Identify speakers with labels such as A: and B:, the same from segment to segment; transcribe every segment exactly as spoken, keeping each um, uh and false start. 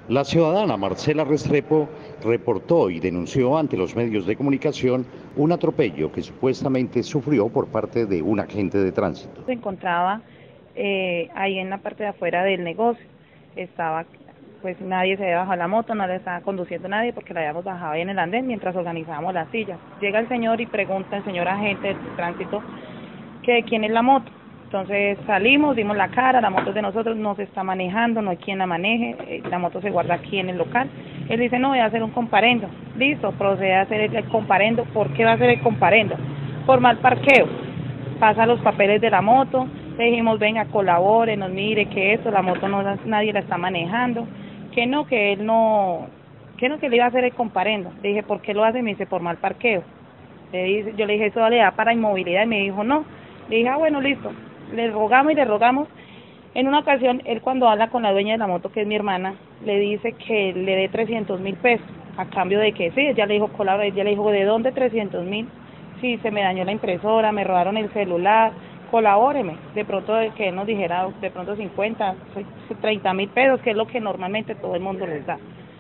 A: La ciudadana Marcela Restrepo reportó y denunció ante los medios de comunicación un atropello que supuestamente sufrió por parte de un agente de tránsito.
B: Se encontraba eh, ahí en la parte de afuera del negocio, estaba, pues nadie se había bajado la moto, no la estaba conduciendo nadie porque la habíamos bajado ahí en el andén mientras organizábamos las sillas. Llega el señor y pregunta el señor agente de tránsito que de quién es la moto. Entonces salimos, dimos la cara, la moto es de nosotros, no se está manejando, no hay quien la maneje, eh, la moto se guarda aquí en el local. Él dice, no, voy a hacer un comparendo. Listo, procede a hacer el comparendo. ¿Por qué va a hacer el comparendo? Por mal parqueo. Pasa los papeles de la moto, le dijimos, venga, colabore, nos mire, que esto, la moto no nadie la está manejando, que no, que él no, que no, que le iba a hacer el comparendo. Le dije, ¿por qué lo hace? Me dice, por mal parqueo. Le dice, yo le dije, eso le da para inmovilidad, y me dijo, no. Le dije, ah, bueno, listo. Le rogamos y le rogamos. En una ocasión, él cuando habla con la dueña de la moto, que es mi hermana, le dice que le dé trescientos mil pesos, a cambio de que sí, ella le dijo, colabora, ella le dijo, ¿de dónde trescientos mil? Sí, se me dañó la impresora, me robaron el celular, colabóreme. De pronto de que él nos dijera, de pronto cincuenta, treinta mil pesos, que es lo que normalmente todo el mundo les da.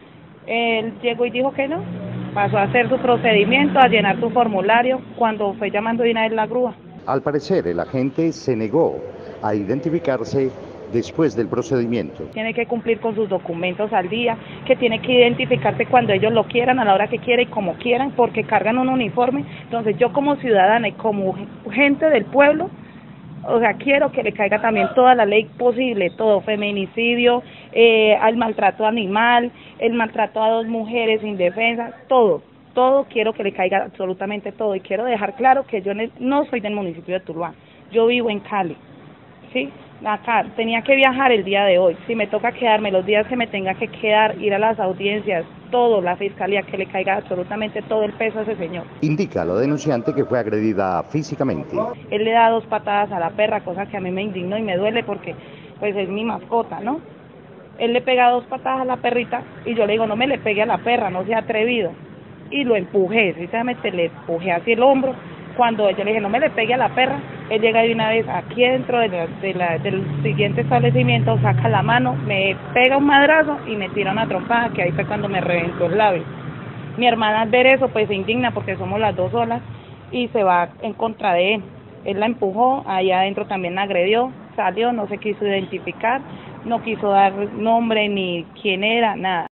B: Él llegó y dijo que no, pasó a hacer su procedimiento, a llenar su formulario, cuando fue llamando de una vez la grúa.
A: Al parecer, el agente se negó a identificarse después del procedimiento.
B: Tiene que cumplir con sus documentos al día, que tiene que identificarse cuando ellos lo quieran, a la hora que quiera y como quieran, porque cargan un uniforme. Entonces yo como ciudadana y como gente del pueblo, o sea, quiero que le caiga también toda la ley posible, todo, feminicidio, eh, al maltrato animal, el maltrato a dos mujeres indefensas, todo. Todo quiero que le caiga absolutamente todo, y quiero dejar claro que yo no soy del municipio de Tuluá, yo vivo en Cali, ¿sí? Acá tenía que viajar el día de hoy, si me toca quedarme los días que me tenga que quedar, ir a las audiencias, todo, la fiscalía, que le caiga absolutamente todo el peso a ese señor.
A: Indica la denunciante que fue agredida físicamente.
B: Él le da dos patadas a la perra, cosa que a mí me indignó y me duele porque pues es mi mascota, ¿no? Él le pega dos patadas a la perrita y yo le digo, no me le pegue a la perra, no sea atrevido. Y lo empujé, sinceramente le empujé hacia el hombro. Cuando yo le dije, no me le pegue a la perra, él llega de una vez aquí dentro de la, de la, del siguiente establecimiento, saca la mano, me pega un madrazo y me tira una trompada, que ahí fue cuando me reventó el labio. Mi hermana al ver eso pues se indigna porque somos las dos solas y se va en contra de él. Él la empujó, ahí adentro también la agredió, salió, no se quiso identificar, no quiso dar nombre ni quién era, nada.